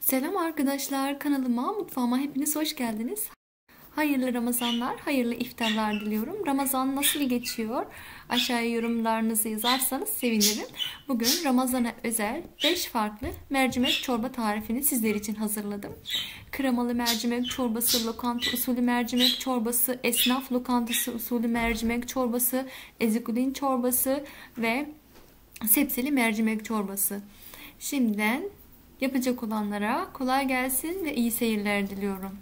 Selam arkadaşlar, kanalıma, mutfağıma hepiniz hoş geldiniz. Hayırlı Ramazanlar, hayırlı iftarlar diliyorum. Ramazan nasıl geçiyor? Aşağıya yorumlarınızı yazarsanız sevinirim. Bugün Ramazan'a özel 5 farklı mercimek çorba tarifini sizler için hazırladım. Kremalı mercimek çorbası, lokanta usulü mercimek çorbası, esnaf lokantası usulü mercimek çorbası, ezugudin çorbası ve sebzeli mercimek çorbası. Şimdiden yapacak olanlara kolay gelsin ve iyi seyirler diliyorum.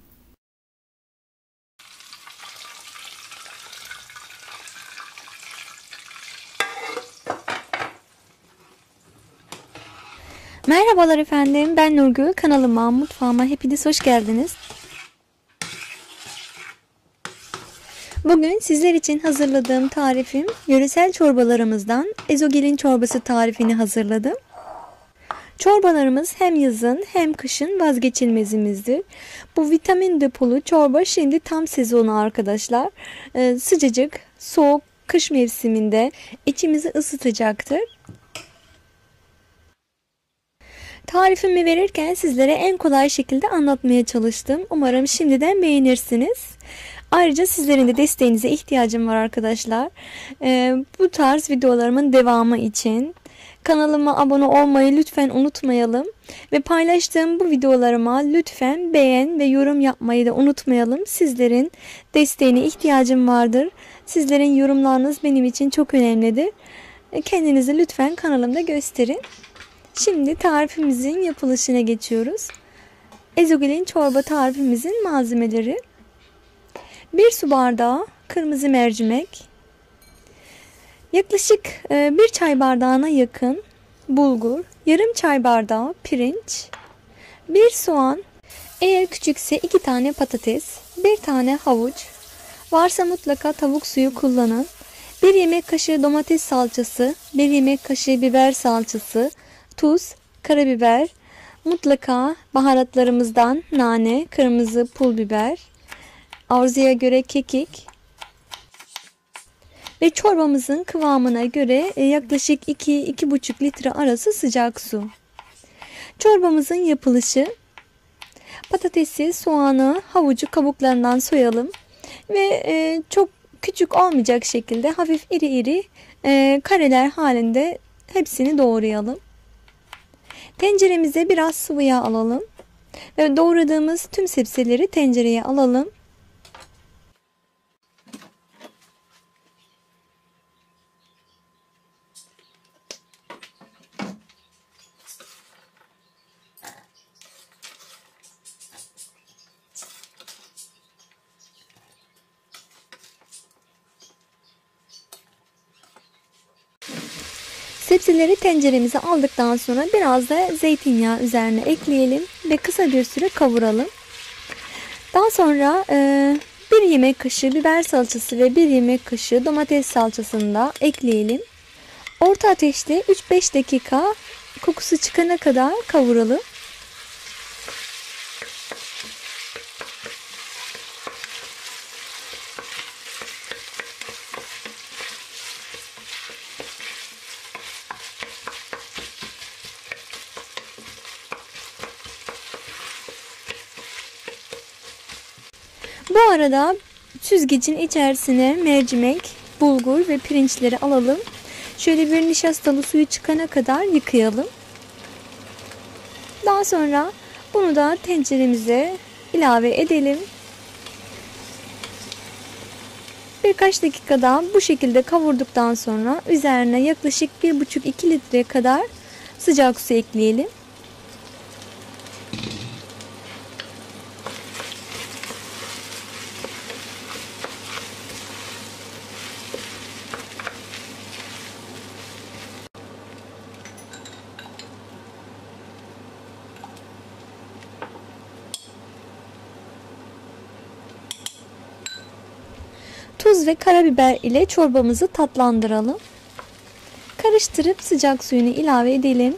Merhabalar efendim, ben Nurgül. Kanalıma, mutfağıma hepiniz hoş geldiniz. Bugün sizler için hazırladığım tarifim yöresel çorbalarımızdan ezogelin çorbası tarifini hazırladım. Çorbalarımız hem yazın hem kışın vazgeçilmezimizdir. Bu vitamin depolu çorba şimdi tam sezonu arkadaşlar. Sıcacık, soğuk kış mevsiminde içimizi ısıtacaktır. Tarifimi verirken sizlere en kolay şekilde anlatmaya çalıştım. Umarım şimdiden beğenirsiniz. Ayrıca sizlerin de desteğinize ihtiyacım var arkadaşlar. Bu tarz videolarımın devamı için kanalıma abone olmayı lütfen unutmayalım. Ve paylaştığım bu videolarıma lütfen beğen ve yorum yapmayı da unutmayalım. Sizlerin desteğine ihtiyacım vardır. Sizlerin yorumlarınız benim için çok önemlidir. Kendinizi lütfen kanalımda gösterin. Şimdi tarifimizin yapılışına geçiyoruz. Ezogelin çorba tarifimizin malzemeleri: 1 su bardağı kırmızı mercimek, yaklaşık 1 çay bardağına yakın bulgur, yarım çay bardağı pirinç, 1 soğan, eğer küçükse 2 tane patates, 1 tane havuç, varsa mutlaka tavuk suyu kullanın, 1 yemek kaşığı domates salçası, 1 yemek kaşığı biber salçası, tuz, karabiber, mutlaka baharatlarımızdan nane, kırmızı pul biber, arzuya göre kekik ve çorbamızın kıvamına göre yaklaşık 2-2,5 litre arası sıcak su. Çorbamızın yapılışı: patatesi, soğanı, havucu kabuklarından soyalım ve çok küçük olmayacak şekilde hafif iri iri kareler halinde hepsini doğrayalım. Tenceremize biraz sıvı yağ alalım ve doğradığımız tüm sebzeleri tencereye alalım. Sebzeleri tenceremize aldıktan sonra biraz da zeytinyağı üzerine ekleyelim ve kısa bir süre kavuralım. Daha sonra 1 yemek kaşığı biber salçası ve 1 yemek kaşığı domates salçasını da ekleyelim. Orta ateşte 3-5 dakika kokusu çıkana kadar kavuralım. Bu arada süzgecin içerisine mercimek, bulgur ve pirinçleri alalım. Şöyle bir nişastalı suyu çıkana kadar yıkayalım. Daha sonra bunu da tenceremize ilave edelim. Birkaç dakika daha bu şekilde kavurduktan sonra üzerine yaklaşık 1,5-2 litre kadar sıcak su ekleyelim. Tuz ve karabiber ile çorbamızı tatlandıralım. Karıştırıp sıcak suyunu ilave edelim.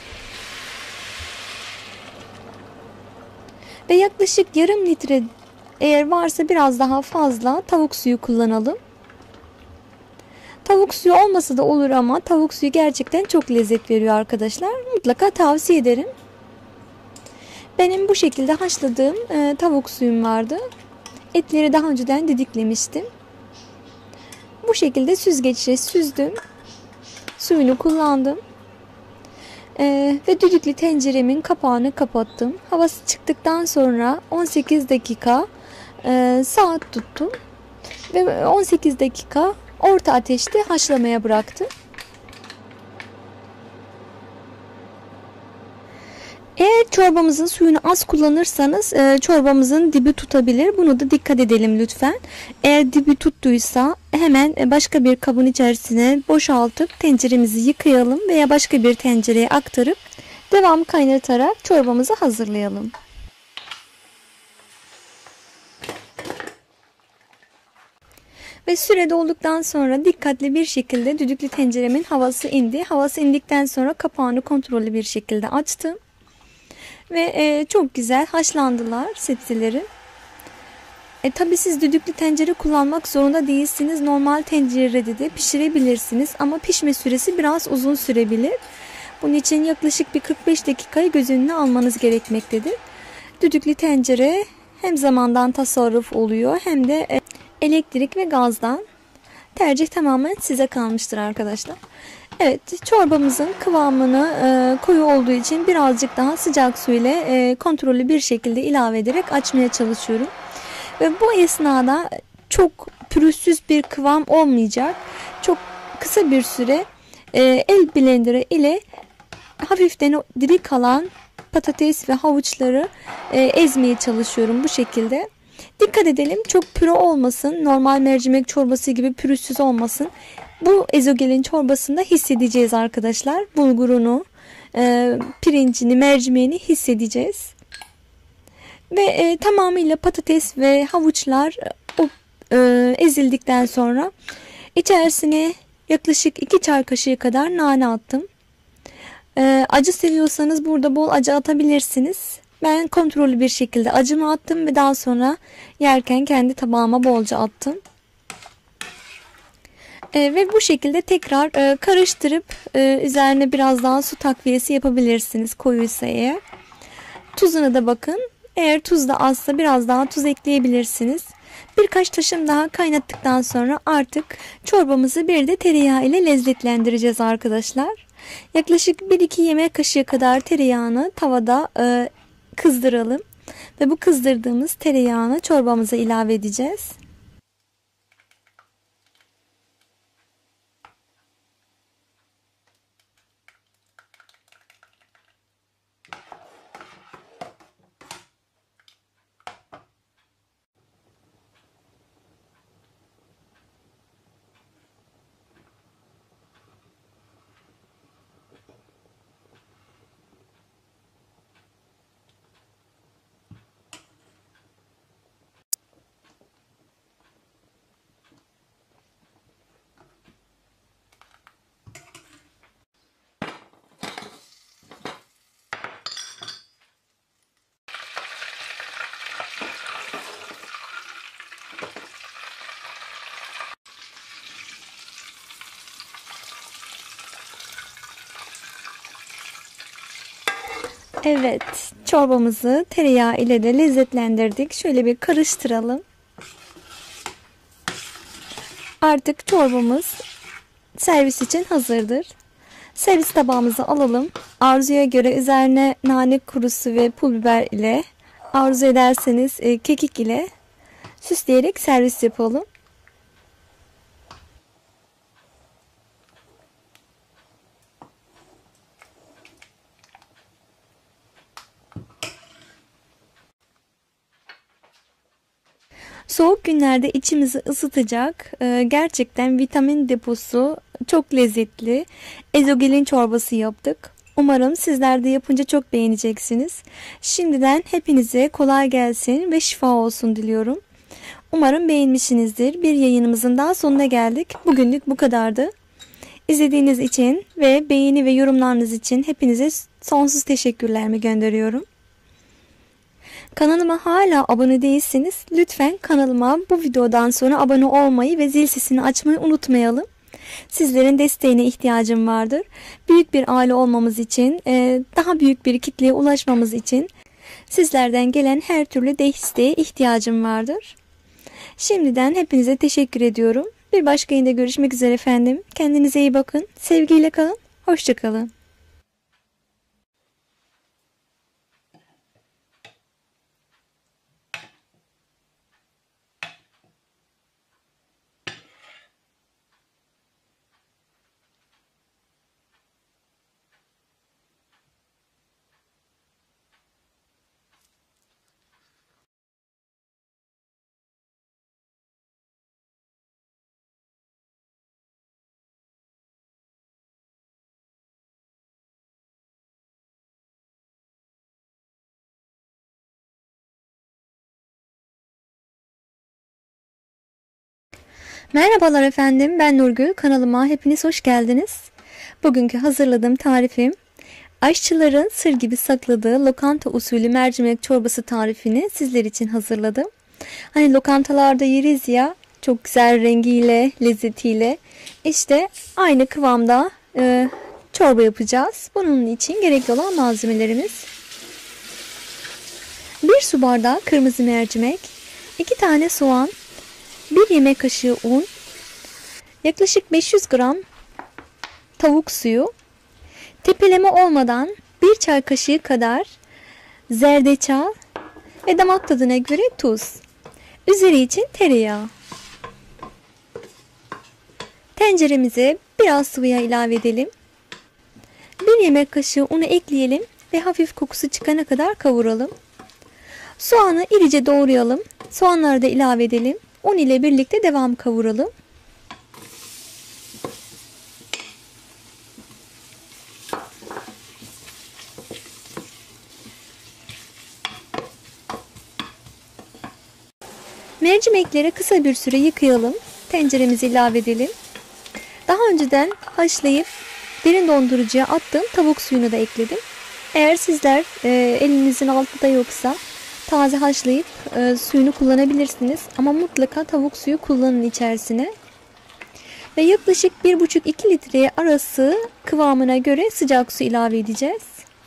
Ve yaklaşık yarım litre, eğer varsa biraz daha fazla tavuk suyu kullanalım. Tavuk suyu olmasa da olur ama tavuk suyu gerçekten çok lezzet veriyor arkadaşlar. Mutlaka tavsiye ederim. Benim bu şekilde haşladığım tavuk suyum vardı. Etleri daha önceden didiklemiştim. Bu şekilde süzgeçle süzdüm. Suyunu kullandım. Ve düdüklü tenceremin kapağını kapattım. Havası çıktıktan sonra 18 dakika saat tuttum. Ve 18 dakika orta ateşte haşlamaya bıraktım. Eğer çorbamızın suyunu az kullanırsanız çorbamızın dibi tutabilir. Bunu da dikkat edelim lütfen. Eğer dibi tuttuysa hemen başka bir kabın içerisine boşaltıp tenceremizi yıkayalım veya başka bir tencereye aktarıp devam kaynatarak çorbamızı hazırlayalım. Ve süre dolduktan sonra dikkatli bir şekilde düdüklü tenceremin havası indi. Havası indikten sonra kapağını kontrollü bir şekilde açtım. Ve çok güzel haşlandılar sebzelerim. Tabi siz düdüklü tencere kullanmak zorunda değilsiniz. Normal tencerede de pişirebilirsiniz. Ama pişme süresi biraz uzun sürebilir. Bunun için yaklaşık bir 45 dakikayı göz önüne almanız gerekmektedir. Düdüklü tencere hem zamandan tasarruf oluyor hem de elektrik ve gazdan. Tercih tamamen size kalmıştır arkadaşlar. Evet, çorbamızın kıvamını koyu olduğu için birazcık daha sıcak su ile kontrollü bir şekilde ilave ederek açmaya çalışıyorum. Ve bu esnada çok pürüzsüz bir kıvam olmayacak. Çok kısa bir süre el blenderı ile hafiften o diri kalan patates ve havuçları ezmeye çalışıyorum bu şekilde. Dikkat edelim, çok püre olmasın. Normal mercimek çorbası gibi pürüzsüz olmasın. Bu ezogelin çorbasında hissedeceğiz arkadaşlar. Bulgurunu, pirincini, mercimeğini hissedeceğiz. Ve tamamıyla patates ve havuçlar ezildikten sonra içerisine yaklaşık 2 çay kaşığı kadar nane attım. Acı seviyorsanız burada bol acı atabilirsiniz. Ben kontrollü bir şekilde acımı attım ve daha sonra yerken kendi tabağıma bolca attım. Ve bu şekilde tekrar karıştırıp üzerine biraz daha su takviyesi yapabilirsiniz koyuysa eğer. Tuzuna da bakın. Eğer tuz da azsa biraz daha tuz ekleyebilirsiniz. Birkaç taşım daha kaynattıktan sonra artık çorbamızı bir de tereyağı ile lezzetlendireceğiz arkadaşlar. Yaklaşık 1-2 yemek kaşığı kadar tereyağını tavada kızdıralım. Ve bu kızdırdığımız tereyağını çorbamıza ilave edeceğiz. Evet, çorbamızı tereyağı ile de lezzetlendirdik. Şöyle bir karıştıralım. Artık çorbamız servis için hazırdır. Servis tabağımızı alalım. Arzuya göre üzerine nane kurusu ve pul biber ile, arzu ederseniz kekik ile süsleyerek servis yapalım. Soğuk günlerde içimizi ısıtacak gerçekten vitamin deposu, çok lezzetli ezogelin çorbası yaptık. Umarım sizler de yapınca çok beğeneceksiniz. Şimdiden hepinize kolay gelsin ve şifa olsun diliyorum. Umarım beğenmişsinizdir. Bir yayınımızın daha sonuna geldik. Bugünlük bu kadardı. İzlediğiniz için ve beğeni ve yorumlarınız için hepinize sonsuz teşekkürlerimi gönderiyorum. Kanalıma hala abone değilseniz lütfen kanalıma bu videodan sonra abone olmayı ve zil sesini açmayı unutmayalım. Sizlerin desteğine ihtiyacım vardır. Büyük bir aile olmamız için, daha büyük bir kitleye ulaşmamız için Sizlerden gelen her türlü desteğe ihtiyacım vardır. Şimdiden hepinize teşekkür ediyorum. Bir başka yayında görüşmek üzere efendim. Kendinize iyi bakın. Sevgiyle kalın. Hoşça kalın. Merhabalar efendim, ben Nurgül. Kanalıma hepiniz hoş geldiniz. Bugünkü hazırladığım tarifim, aşçıların sır gibi sakladığı lokanta usulü mercimek çorbası tarifini sizler için hazırladım. Hani lokantalarda yeriz ya, çok güzel rengiyle, lezzetiyle. İşte aynı kıvamda çorba yapacağız. Bunun için gerekli olan malzemelerimiz: 1 su bardağı kırmızı mercimek, 2 tane soğan, 1 yemek kaşığı un, yaklaşık 500 gram tavuk suyu, tepeleme olmadan 1 çay kaşığı kadar zerdeçal ve damak tadına göre tuz. Üzeri için tereyağı. Tenceremize biraz sıvı yağ ilave edelim. 1 yemek kaşığı unu ekleyelim ve hafif kokusu çıkana kadar kavuralım. Soğanı irice doğrayalım. Soğanları da ilave edelim. Un ile birlikte devam kavuralım. Mercimekleri kısa bir süre yıkayalım. Tenceremizi ilave edelim. Daha önceden haşlayıp derin dondurucuya attığım tavuk suyunu da ekledim. Eğer sizler elinizin altında yoksa taze haşlayıp suyunu kullanabilirsiniz. Ama mutlaka tavuk suyu kullanın içerisine. Ve yaklaşık 1,5-2 litre arası kıvamına göre sıcak su ilave edeceğiz.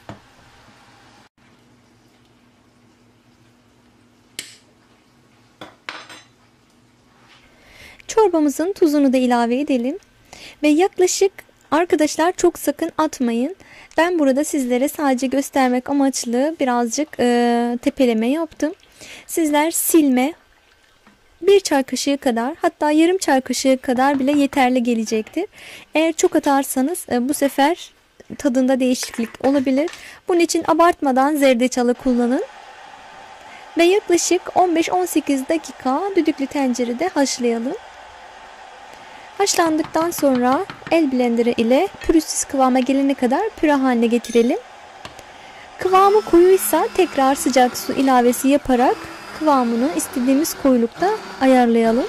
Çorbamızın tuzunu da ilave edelim. Ve yaklaşık, arkadaşlar çok sakın atmayın. Ben burada sizlere sadece göstermek amaçlı birazcık tepeleme yaptım. Sizler silme 1 çay kaşığı kadar, hatta yarım çay kaşığı kadar bile yeterli gelecektir. Eğer çok atarsanız bu sefer tadında değişiklik olabilir. Bunun için abartmadan zerdeçalı kullanın. Ve yaklaşık 15-18 dakika düdüklü tencerede haşlayalım. Haşlandıktan sonra el blenderı ile pürüzsüz kıvama gelene kadar püre haline getirelim. Kıvamı koyuysa tekrar sıcak su ilavesi yaparak kıvamını istediğimiz koyulukta ayarlayalım.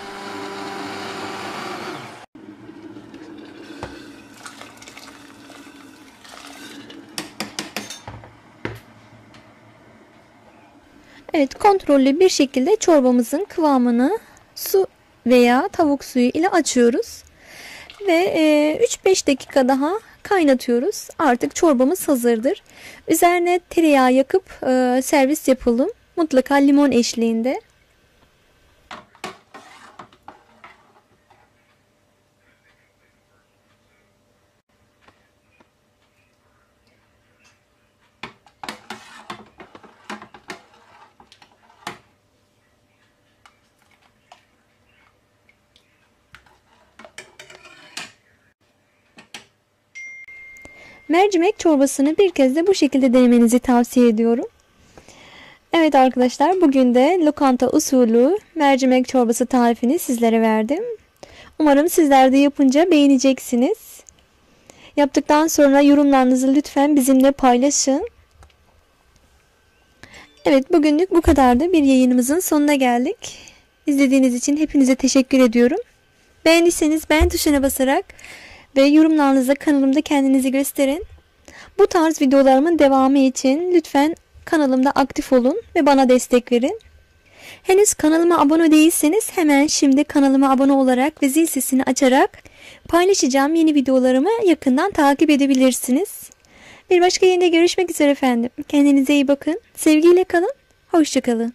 Evet, kontrollü bir şekilde çorbamızın kıvamını su veya tavuk suyu ile açıyoruz. Ve 3-5 dakika daha kaynatıyoruz. Artık çorbamız hazırdır. Üzerine tereyağı yakıp servis yapalım. Mutlaka limon eşliğinde. Mercimek çorbasını bir kez de bu şekilde denemenizi tavsiye ediyorum. Evet arkadaşlar, bugün de lokanta usulü mercimek çorbası tarifini sizlere verdim. Umarım sizler de yapınca beğeneceksiniz. Yaptıktan sonra yorumlarınızı lütfen bizimle paylaşın. Evet, bugünlük bu kadardı. Bir yayınımızın sonuna geldik. İzlediğiniz için hepinize teşekkür ediyorum. Beğendiyseniz beğen tuşuna basarak ve yorumlarınızla kanalımda kendinizi gösterin. Bu tarz videolarımın devamı için lütfen kanalımda aktif olun ve bana destek verin. Henüz kanalıma abone değilseniz hemen şimdi kanalıma abone olarak ve zil sesini açarak paylaşacağım yeni videolarımı yakından takip edebilirsiniz. Bir başka yayında görüşmek üzere efendim. Kendinize iyi bakın. Sevgiyle kalın. Hoşça kalın.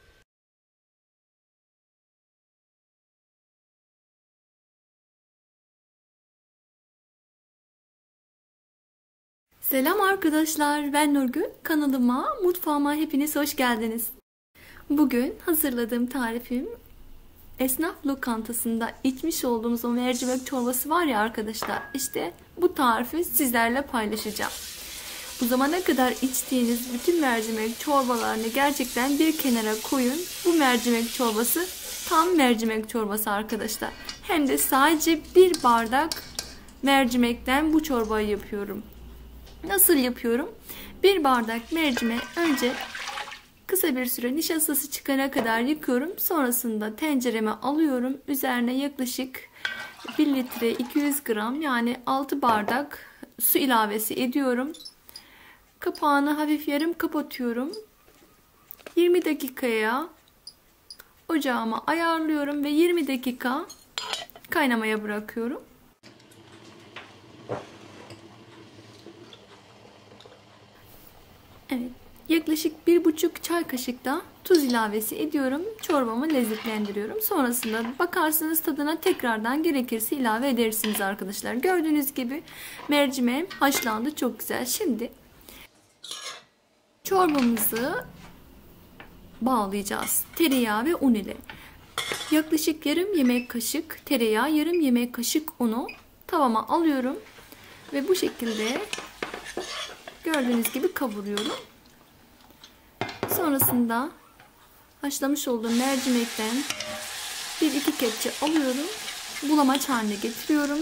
Selam arkadaşlar, ben Nurgül. Kanalıma, mutfağıma hepiniz hoş geldiniz. Bugün hazırladığım tarifim esnaf lokantasında içmiş olduğumuz o mercimek çorbası var ya arkadaşlar. İşte bu tarifi sizlerle paylaşacağım. Bu zamana kadar içtiğiniz bütün mercimek çorbalarını gerçekten bir kenara koyun. Bu mercimek çorbası tam mercimek çorbası arkadaşlar. Hem de sadece bir bardak mercimekten bu çorbayı yapıyorum. Nasıl yapıyorum? Bir bardak mercimeği önce kısa bir süre nişastası çıkana kadar yıkıyorum. Sonrasında tencereme alıyorum. Üzerine yaklaşık 1 litre 200 gram yani 6 bardak su ilavesi ediyorum. Kapağını hafif yarım kapatıyorum. 20 dakikaya ocağıma ayarlıyorum ve 20 dakika kaynamaya bırakıyorum. Evet, yaklaşık 1,5 çay kaşık da tuz ilavesi ediyorum. Çorbamı lezzetlendiriyorum. Sonrasında bakarsınız tadına tekrardan gerekirse ilave edersiniz arkadaşlar. Gördüğünüz gibi mercimeğim haşlandı. Çok güzel. Şimdi çorbamızı bağlayacağız. Tereyağı ve un ile. Yaklaşık yarım yemek kaşık tereyağı, yarım yemek kaşık unu tavama alıyorum. Ve bu şekilde gördüğünüz gibi kavuruyorum. Sonrasında haşlamış olduğum mercimekten 1-2 kepçe alıyorum. Bulamaç haline getiriyorum.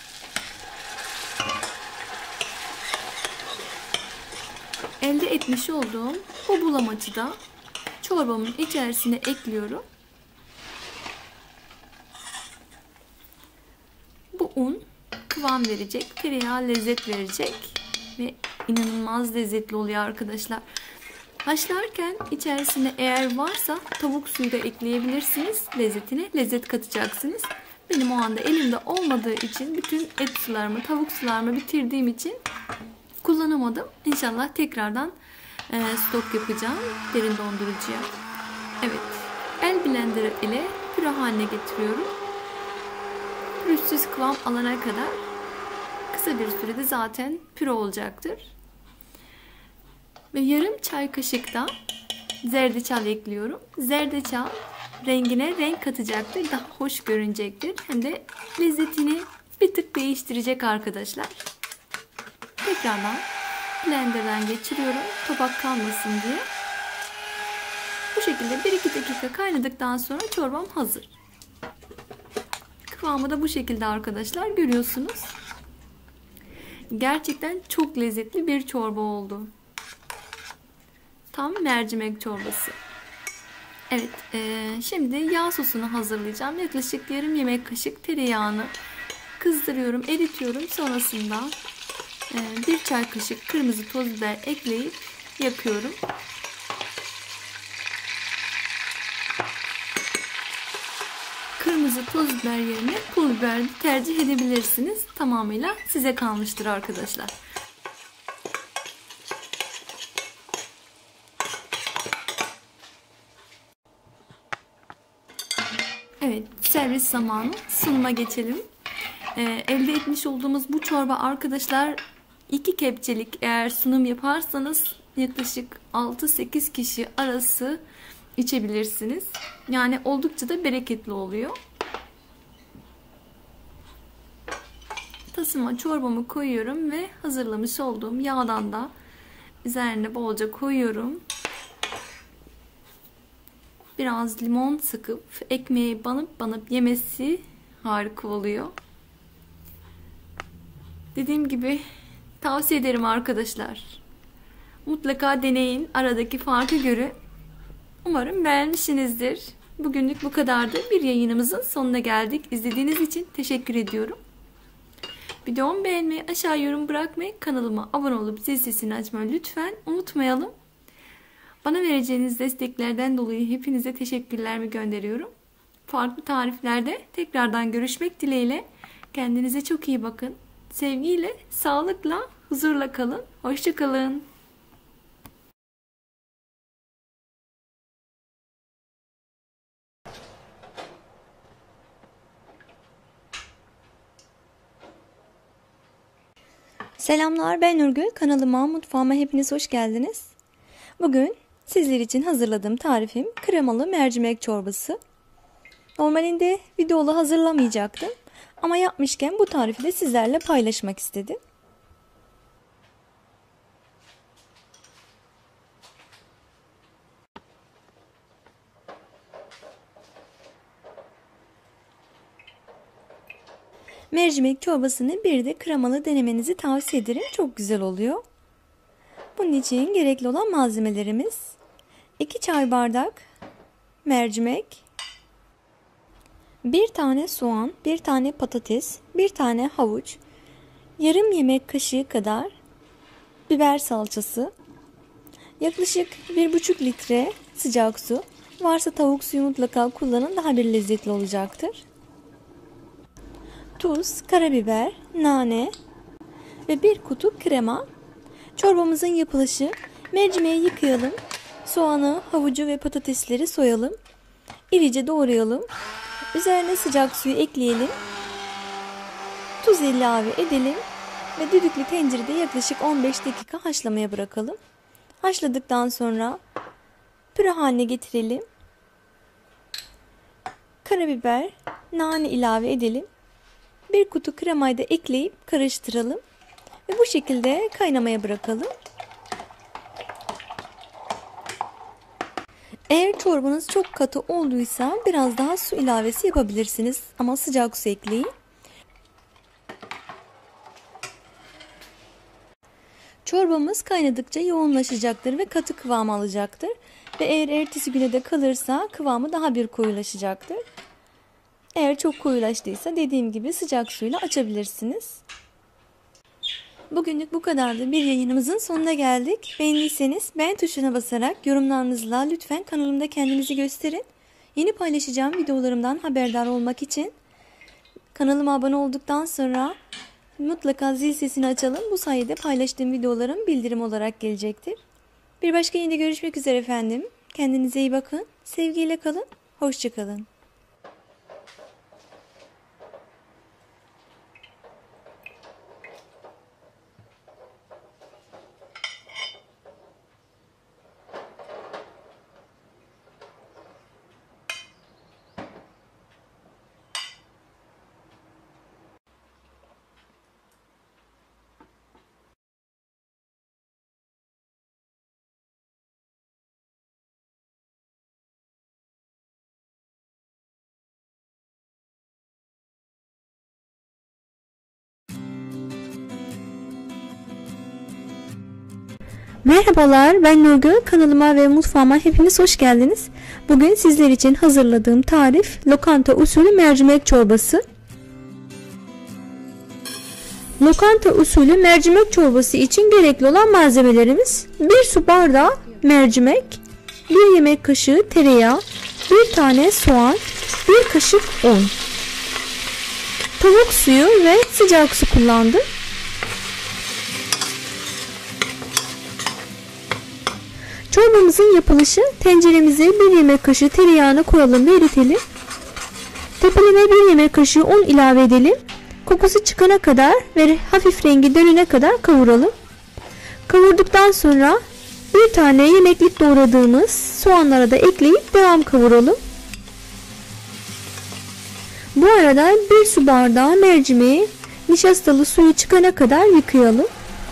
Elde etmiş olduğum bu bulamacı da çorbamın içerisine ekliyorum. Bu un kıvam verecek, tereyağı lezzet verecek ve inanılmaz lezzetli oluyor arkadaşlar. Haşlarken içerisine eğer varsa tavuk suyu da ekleyebilirsiniz. Lezzetine lezzet katacaksınız. Benim o anda elimde olmadığı için bütün et sularımı, tavuk sularımı bitirdiğim için kullanamadım. İnşallah tekrardan stok yapacağım derin dondurucuya. Evet, el blender ile püre haline getiriyorum. Pürüzsüz kıvam alana kadar kısa bir sürede zaten püre olacaktır. Ve yarım çay kaşık da zerdeçal ekliyorum. Zerdeçal rengine renk katacaktır. Daha hoş görünecektir. Hem de lezzetini bir tık değiştirecek arkadaşlar. Tekrardan blenderdan geçiriyorum. Topak kalmasın diye. Bu şekilde 1-2 dakika kaynadıktan sonra çorbam hazır. Kıvamı da bu şekilde arkadaşlar. Görüyorsunuz. Gerçekten çok lezzetli bir çorba oldu. Tam mercimek çorbası. Evet, şimdi yağ sosunu hazırlayacağım. Yaklaşık yarım yemek kaşık tereyağını kızdırıyorum, eritiyorum. Sonrasında 1 çay kaşık kırmızı toz biber ekleyip yakıyorum. Kırmızı toz biber yerine pul biber tercih edebilirsiniz. Tamamıyla size kalmıştır arkadaşlar. Evet, servis zamanı. Sunuma geçelim. Elde etmiş olduğumuz bu çorba arkadaşlar 2 kepçelik eğer sunum yaparsanız yaklaşık 6-8 kişi arası içebilirsiniz. Yani oldukça da bereketli oluyor. Tasıma çorbamı koyuyorum ve hazırlamış olduğum yağdan da üzerine bolca koyuyorum. Biraz limon sıkıp ekmeği banıp yemesi harika oluyor. Dediğim gibi tavsiye ederim arkadaşlar. Mutlaka deneyin. Aradaki farkı görün. Umarım beğenmişsinizdir. Bugünlük bu kadardı. Bir yayınımızın sonuna geldik. İzlediğiniz için teşekkür ediyorum. Videomu beğenmeyi, aşağı yorum bırakmayı, kanalıma abone olup zil sesini açmayı lütfen unutmayalım. Bana vereceğiniz desteklerden dolayı hepinize teşekkürlerimi gönderiyorum. Farklı tariflerde tekrardan görüşmek dileğiyle. Kendinize çok iyi bakın. Sevgiyle, sağlıkla, Huzurla kalın. Hoşça kalın. Selamlar, ben Nurgül. Kanalıma, mutfağıma hepiniz hoş geldiniz. Bugün sizler için hazırladığım tarifim kremalı mercimek çorbası. Normalinde videolu hazırlamayacaktım ama yapmışken bu tarifi de sizlerle paylaşmak istedim. Mercimek çorbasını bir de kremalı denemenizi tavsiye ederim. Çok güzel oluyor. Bunun için gerekli olan malzemelerimiz: 2 çay bardak mercimek, 1 tane soğan, 1 tane patates, 1 tane havuç, yarım yemek kaşığı kadar biber salçası, yaklaşık 1,5 litre sıcak su. Varsa tavuk suyu mutlaka kullanın, daha bir lezzetli olacaktır. Tuz, karabiber, nane ve 1 kutu krema. Çorbamızın yapılışı: mercimeği yıkayalım, soğanı, havucu ve patatesleri soyalım, irice doğrayalım, üzerine sıcak suyu ekleyelim, tuz ilave edelim ve düdüklü tencerede yaklaşık 15 dakika haşlamaya bırakalım. Haşladıktan sonra püre haline getirelim. Karabiber, nane ilave edelim. 1 kutu kremayı da ekleyip karıştıralım ve bu şekilde kaynamaya bırakalım. Eğer çorbanız çok katı olduysa biraz daha su ilavesi yapabilirsiniz ama sıcak su ekleyin. Çorbamız kaynadıkça yoğunlaşacaktır ve katı kıvam alacaktır ve eğer ertesi güne de kalırsa kıvamı daha bir koyulaşacaktır. Eğer çok koyulaştıysa dediğim gibi sıcak suyla açabilirsiniz. Bugünlük bu kadardı. Bir yayınımızın sonuna geldik. Beğendiyseniz beğen tuşuna basarak yorumlarınızla lütfen kanalımda kendinizi gösterin. Yeni paylaşacağım videolarımdan haberdar olmak için kanalıma abone olduktan sonra mutlaka zil sesini açalım. Bu sayede paylaştığım videolarım bildirim olarak gelecektir. Bir başka yayında görüşmek üzere efendim. Kendinize iyi bakın. Sevgiyle kalın. Hoşça kalın. Merhabalar, ben Nurgül. Kanalıma ve mutfağıma hepiniz hoş geldiniz. Bugün sizler için hazırladığım tarif lokanta usulü mercimek çorbası. Lokanta usulü mercimek çorbası için gerekli olan malzemelerimiz: 1 su bardağı mercimek, 1 yemek kaşığı tereyağı, 1 tane soğan, 1 kaşık un, tavuk suyu ve sıcak su kullandım. Çorbamızın yapılışı: tenceremize 1 yemek kaşığı tereyağını koyalım ve eritelim. Tepeleme 1 yemek kaşığı un ilave edelim. Kokusu çıkana kadar ve hafif rengi dönene kadar kavuralım. Kavurduktan sonra 1 tane yemeklik doğradığımız soğanlara da ekleyip devam kavuralım. Bu arada 1 su bardağı mercimeği nişastalı suyu çıkana kadar yıkayalım.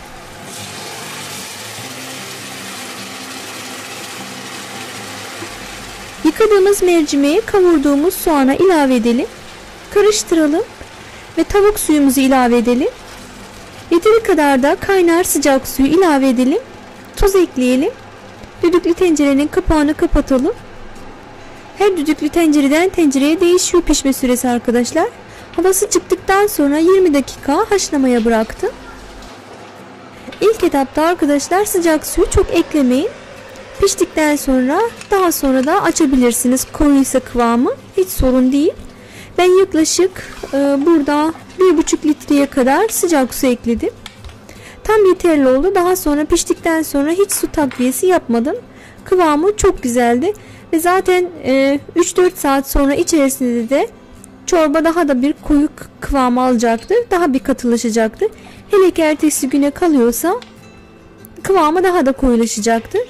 Yıkadığımız mercimeği kavurduğumuz soğana ilave edelim. Karıştıralım ve tavuk suyumuzu ilave edelim. Yeteri kadar da kaynar sıcak suyu ilave edelim. Tuz ekleyelim. Düdüklü tencerenin kapağını kapatalım. Her düdüklü tencereden tencereye değişiyor pişme süresi arkadaşlar. Havası çıktıktan sonra 20 dakika haşlamaya bıraktım. İlk etapta arkadaşlar sıcak suyu çok eklemeyin. Piştikten sonra daha sonra da açabilirsiniz. Koyuysa kıvamı hiç sorun değil. Ben yaklaşık burada 1,5 litreye kadar sıcak su ekledim. Tam yeterli oldu. Daha sonra piştikten sonra hiç su takviyesi yapmadım. Kıvamı çok güzeldi. Ve zaten 3-4 saat sonra içerisinde de çorba daha da bir koyu kıvam alacaktır. Daha bir katılaşacaktır. Hele ki ertesi güne kalıyorsa kıvamı daha da koyulaşacaktır.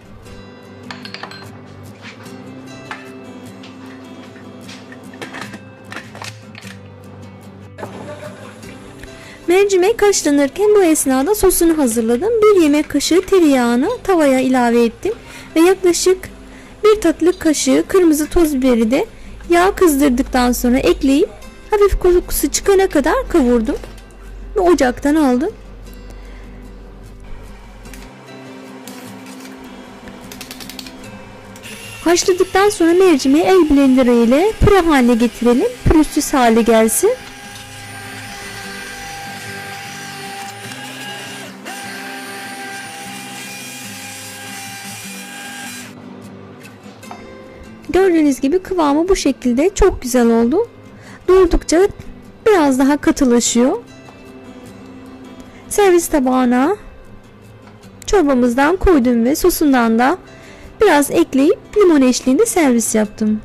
Mercimek haşlanırken bu esnada sosunu hazırladım. 1 yemek kaşığı tereyağını tavaya ilave ettim ve yaklaşık 1 tatlı kaşığı kırmızı toz biberi de yağ kızdırdıktan sonra ekleyip hafif kokusu çıkana kadar kavurdum ve ocaktan aldım. Haşladıktan sonra mercimeği el blenderi ile püre haline getirelim. Pürüzsüz hale gelsin. Gördüğünüz gibi kıvamı bu şekilde çok güzel oldu. Durdukça biraz daha katılaşıyor. Servis tabağına çorbamızdan koydum ve sosundan da biraz ekleyip limon eşliğinde servis yaptım.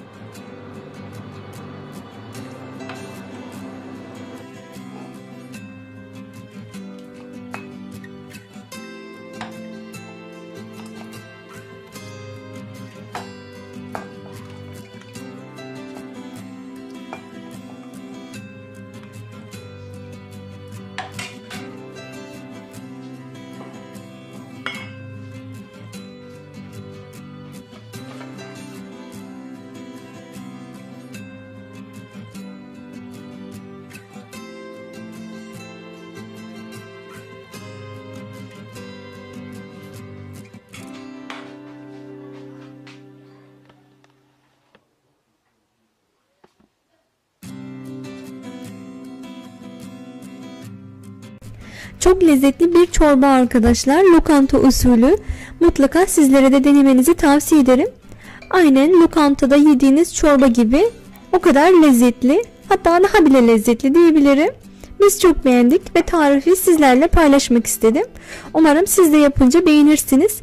Çok lezzetli bir çorba arkadaşlar. Lokanta usulü. Mutlaka sizlere de denemenizi tavsiye ederim. Aynen lokantada yediğiniz çorba gibi, o kadar lezzetli. Hatta daha bile lezzetli diyebilirim. Biz çok beğendik ve tarifi sizlerle paylaşmak istedim. Umarım siz de yapınca beğenirsiniz.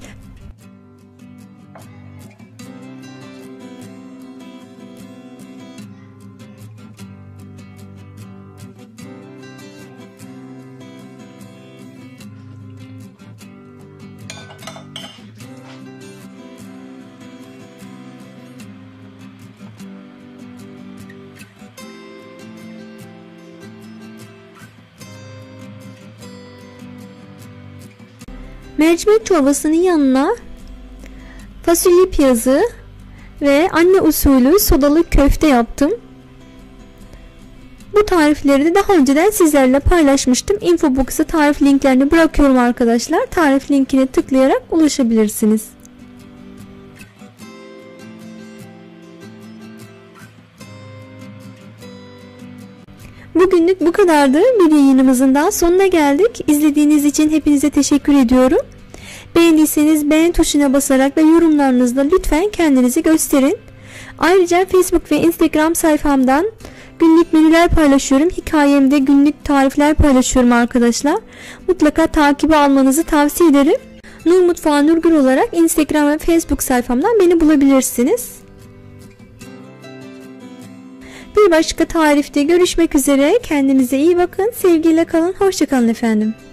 Mercimek çorbasının yanına fasulye piyazı ve anne usulü sodalı köfte yaptım. Bu tarifleri de daha önceden sizlerle paylaşmıştım. Infobox'a tarif linklerini bırakıyorum arkadaşlar. Tarif linkine tıklayarak ulaşabilirsiniz. Bugünlük bu kadardı. Bir yayınımızın daha sonuna geldik. İzlediğiniz için hepinize teşekkür ediyorum. Beğendiyseniz beğen tuşuna basarak ve yorumlarınızla lütfen kendinizi gösterin. Ayrıca Facebook ve Instagram sayfamdan günlük menüler paylaşıyorum. Hikayemde günlük tarifler paylaşıyorum arkadaşlar. Mutlaka takibi almanızı tavsiye ederim. Nur Mutfağı Nurgül olarak Instagram ve Facebook sayfamdan beni bulabilirsiniz. Bir başka tarifte görüşmek üzere. Kendinize iyi bakın. Sevgiyle kalın. Hoşça kalın efendim.